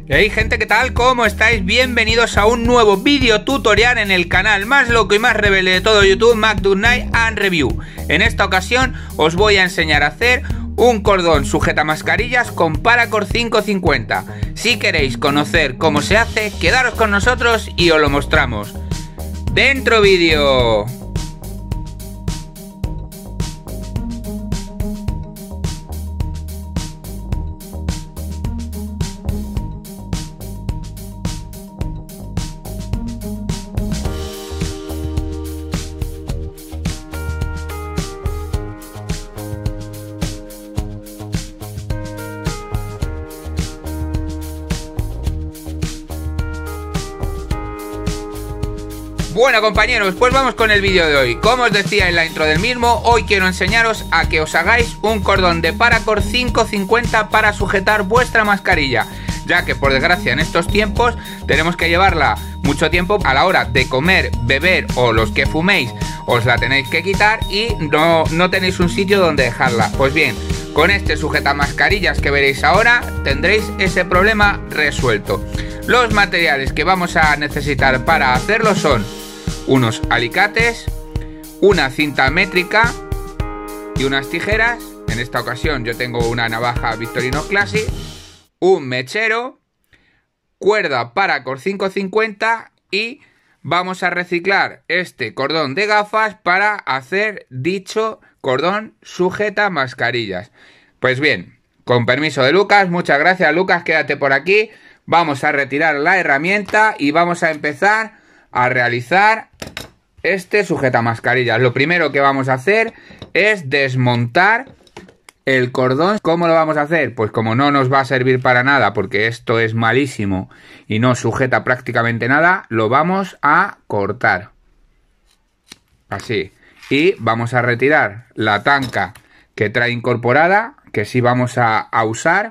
Hey gente, ¿qué tal? ¿Cómo estáis? Bienvenidos a un nuevo vídeo tutorial en el canal más loco y más rebelde de todo YouTube, MacDoodNight and Review. En esta ocasión os voy a enseñar a hacer un cordón sujeta mascarillas con Paracord 550. Si queréis conocer cómo se hace, quedaros con nosotros y os lo mostramos. ¡Dentro vídeo! Bueno compañeros, pues vamos con el vídeo de hoy. Como os decía en la intro del mismo, hoy quiero enseñaros a que os hagáis un cordón de Paracord 550 para sujetar vuestra mascarilla, ya que por desgracia en estos tiempos tenemos que llevarla mucho tiempo. A la hora de comer, beber o los que fuméis os la tenéis que quitar y no tenéis un sitio donde dejarla. Pues bien, con este sujetamascarillas que veréis ahora tendréis ese problema resuelto. Los materiales que vamos a necesitar para hacerlo son unos alicates, una cinta métrica y unas tijeras. En esta ocasión yo tengo una navaja Victorinox Classic, un mechero, cuerda Paracord 550 y vamos a reciclar este cordón de gafas para hacer dicho cordón sujeta mascarillas. Pues bien, con permiso de Lucas, muchas gracias Lucas, quédate por aquí. Vamos a retirar la herramienta y vamos a empezar a realizar este sujetamascarillas. Lo primero que vamos a hacer es desmontar el cordón. ¿Cómo lo vamos a hacer? Pues como no nos va a servir para nada porque esto es malísimo y no sujeta prácticamente nada, lo vamos a cortar así. Y vamos a retirar la tanca que trae incorporada, que sí vamos a usar.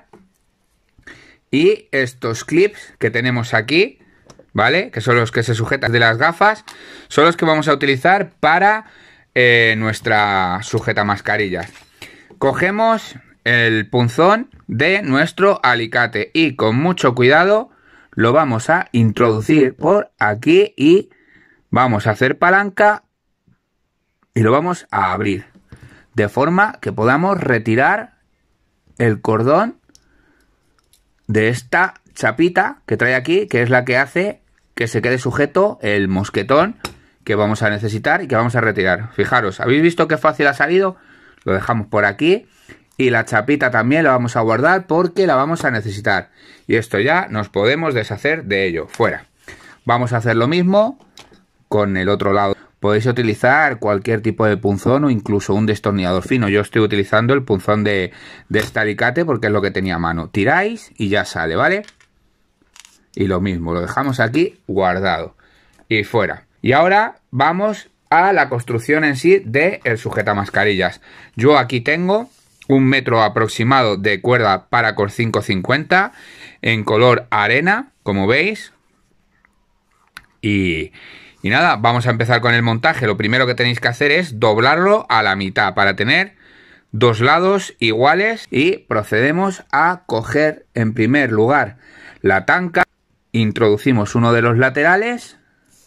Y estos clips que tenemos aquí, ¿vale? Que son los que se sujetan de las gafas, son los que vamos a utilizar para nuestra sujetamascarillas. Cogemos el punzón de nuestro alicate y con mucho cuidado lo vamos a introducir por aquí y vamos a hacer palanca y lo vamos a abrir de forma que podamos retirar el cordón de esta chapita que trae aquí, que es la que hace que se quede sujeto el mosquetón que vamos a necesitar y que vamos a retirar. Fijaros, ¿habéis visto qué fácil ha salido? Lo dejamos por aquí y la chapita también la vamos a guardar porque la vamos a necesitar. Y esto ya nos podemos deshacer de ello. Fuera. Vamos a hacer lo mismo con el otro lado. Podéis utilizar cualquier tipo de punzón o incluso un destornillador fino. Yo estoy utilizando el punzón de este alicate porque es lo que tenía a mano. Tiráis y ya sale, ¿vale? Y lo mismo, lo dejamos aquí guardado y fuera. Y ahora vamos a la construcción en sí del sujetamascarillas. Yo aquí tengo 1 metro aproximado de cuerda Paracord 550 en color arena, como veis. Y nada, vamos a empezar con el montaje. Lo primero que tenéis que hacer es doblarlo a la mitad para tener dos lados iguales. Y procedemos a coger en primer lugar la tanca. Introducimos uno de los laterales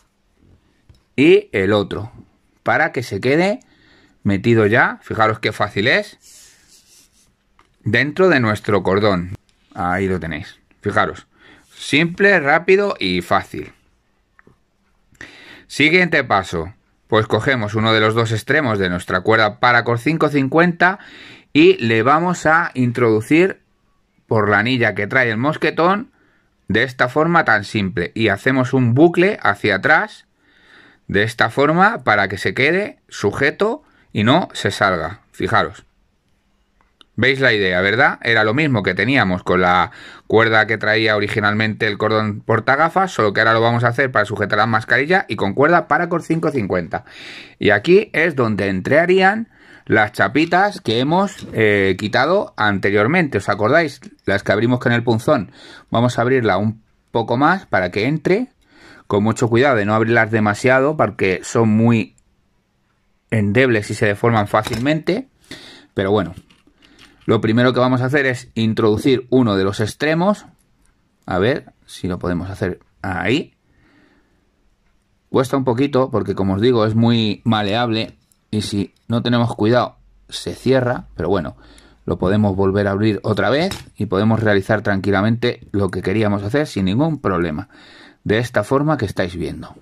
y el otro para que se quede metido ya. Fijaros qué fácil es dentro de nuestro cordón. Ahí lo tenéis. Fijaros, simple, rápido y fácil. Siguiente paso, pues cogemos uno de los dos extremos de nuestra cuerda Paracord 550 y le vamos a introducir por la anilla que trae el mosquetón de esta forma tan simple y hacemos un bucle hacia atrás de esta forma para que se quede sujeto y no se salga. Fijaros. ¿Veis la idea, verdad? Era lo mismo que teníamos con la cuerda que traía originalmente el cordón portagafas, solo que ahora lo vamos a hacer para sujetar la mascarilla y con cuerda Paracord 550. Y aquí es donde entrarían las chapitas que hemos quitado anteriormente. ¿Os acordáis? Las que abrimos con el punzón. Vamos a abrirla un poco más para que entre. Con mucho cuidado de no abrirlas demasiado porque son muy endebles y se deforman fácilmente. Pero bueno. Lo primero que vamos a hacer es introducir uno de los extremos A ver si lo podemos hacer ahí. Cuesta un poquito porque, como os digo, es muy maleable y si no tenemos cuidado se cierra, pero bueno, lo podemos volver a abrir otra vez y podemos realizar tranquilamente lo que queríamos hacer sin ningún problema. De esta forma que estáis viendo.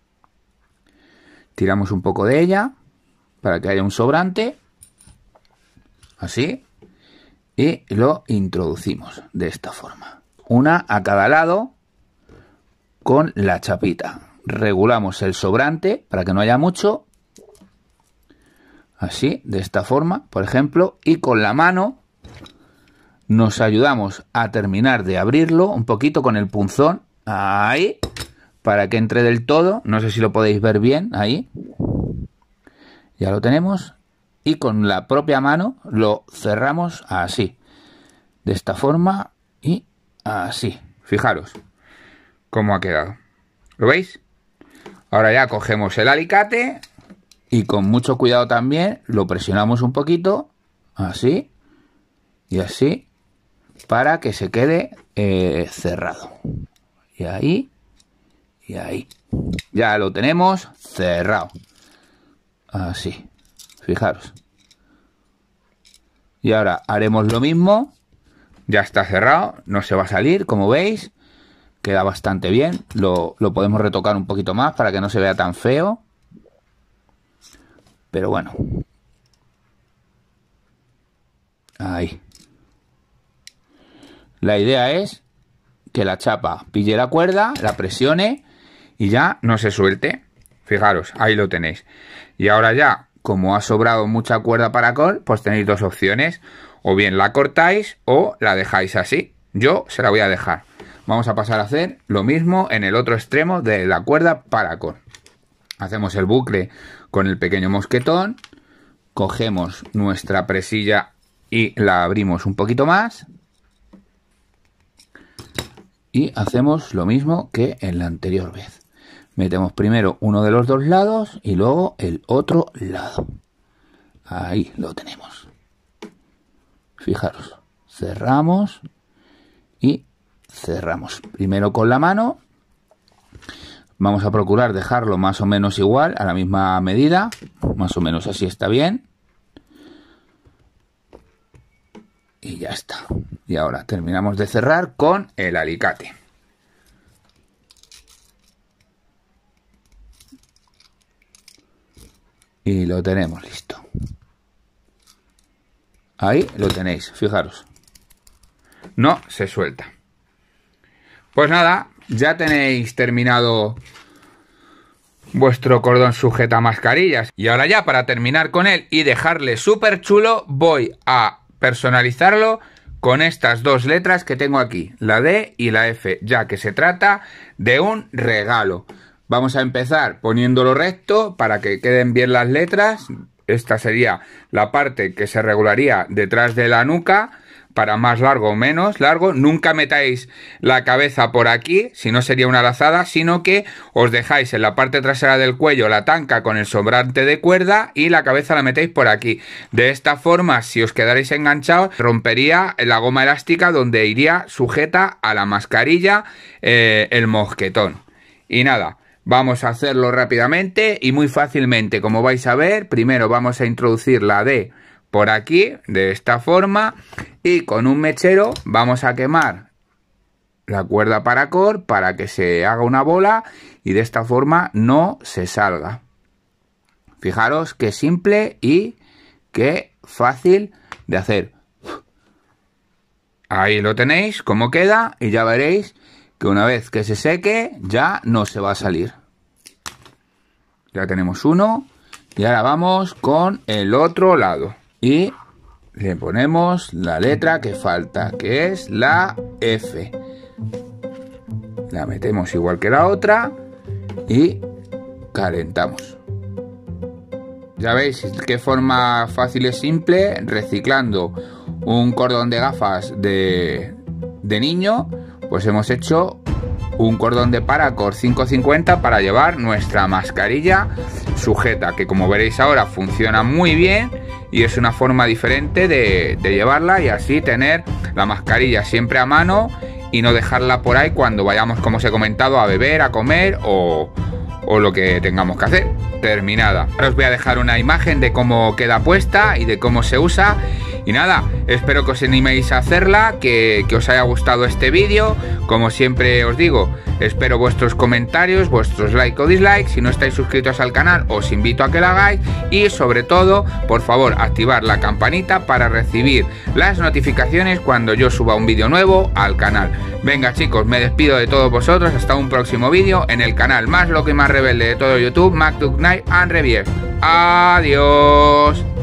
Tiramos un poco de ella para que haya un sobrante, así, y lo introducimos de esta forma. Una a cada lado con la chapita. Regulamos el sobrante para que no haya mucho, así, de esta forma, por ejemplo, y con la mano nos ayudamos a terminar de abrirlo un poquito con el punzón, ahí, para que entre del todo. No sé si lo podéis ver bien, ahí. Ya lo tenemos. Y con la propia mano lo cerramos así, de esta forma y así. Fijaros cómo ha quedado. ¿Lo veis? Ahora ya cogemos el alicate y con mucho cuidado también lo presionamos un poquito, así y así, para que se quede cerrado. Y ahí, y ahí. Ya lo tenemos cerrado. Así, fijaros. Y ahora haremos lo mismo. Ya está cerrado, no se va a salir, como veis. Queda bastante bien. Lo podemos retocar un poquito más para que no se vea tan feo. Pero bueno. Ahí. La idea es que la chapa pille la cuerda, la presione y ya no se suelte. Fijaros, ahí lo tenéis. Y ahora ya, como ha sobrado mucha cuerda paracord, pues tenéis dos opciones. O bien la cortáis o la dejáis así. Yo se la voy a dejar. Vamos a pasar a hacer lo mismo en el otro extremo de la cuerda paracord. Hacemos el bucle con el pequeño mosquetón. Cogemos nuestra presilla y la abrimos un poquito más. Y hacemos lo mismo que en la anterior vez. Metemos primero uno de los dos lados y luego el otro lado. Ahí lo tenemos. Fijaros, cerramos y cerramos. Primero con la mano. Vamos a procurar dejarlo más o menos igual, a la misma medida. Más o menos así está bien. Y ya está. Y ahora terminamos de cerrar con el alicate. Y lo tenemos listo. Ahí lo tenéis, fijaros. No se suelta. Pues nada, ya tenéis terminado vuestro cordón sujeta mascarillas. Y ahora ya, para terminar con él y dejarle súper chulo, voy a personalizarlo con estas dos letras que tengo aquí, la D y la F, ya que se trata de un regalo. Vamos a empezar poniéndolo recto para que queden bien las letras. Esta sería la parte que se regularía detrás de la nuca, para más largo o menos largo. Nunca metáis la cabeza por aquí, si no sería una lazada, sino que os dejáis en la parte trasera del cuello la tanca con el sobrante de cuerda y la cabeza la metéis por aquí. De esta forma, si os quedaréis enganchados, rompería la goma elástica donde iría sujeta a la mascarilla el mosquetón. Y nada, vamos a hacerlo rápidamente y muy fácilmente. Como vais a ver, primero vamos a introducir la D por aquí, de esta forma, y con un mechero vamos a quemar la cuerda paracord para que se haga una bola y de esta forma no se salga. Fijaros qué simple y qué fácil de hacer. Ahí lo tenéis, cómo queda, y ya veréis que una vez que se seque ya no se va a salir. Ya tenemos uno y ahora vamos con el otro lado. Y le ponemos la letra que falta, que es la F. La metemos igual que la otra y calentamos. Ya veis qué forma fácil y simple, reciclando un cordón de gafas de niño, pues hemos hecho un cordón de paracord 550 para llevar nuestra mascarilla sujeta, que como veréis ahora funciona muy bien y es una forma diferente de llevarla y así tener la mascarilla siempre a mano y no dejarla por ahí cuando vayamos, como os he comentado, a beber, a comer o lo que tengamos que hacer. Terminada. Ahora os voy a dejar una imagen de cómo queda puesta y de cómo se usa. Y nada, espero que os animéis a hacerla, que os haya gustado este vídeo. Como siempre os digo, espero vuestros comentarios, vuestros likes o dislikes. Si no estáis suscritos al canal, os invito a que lo hagáis. Y sobre todo, por favor, activar la campanita para recibir las notificaciones cuando yo suba un vídeo nuevo al canal. Venga chicos, me despido de todos vosotros. Hasta un próximo vídeo en el canal más loco y más rebelde de todo YouTube, MacDuck Night and Reviews. Adiós.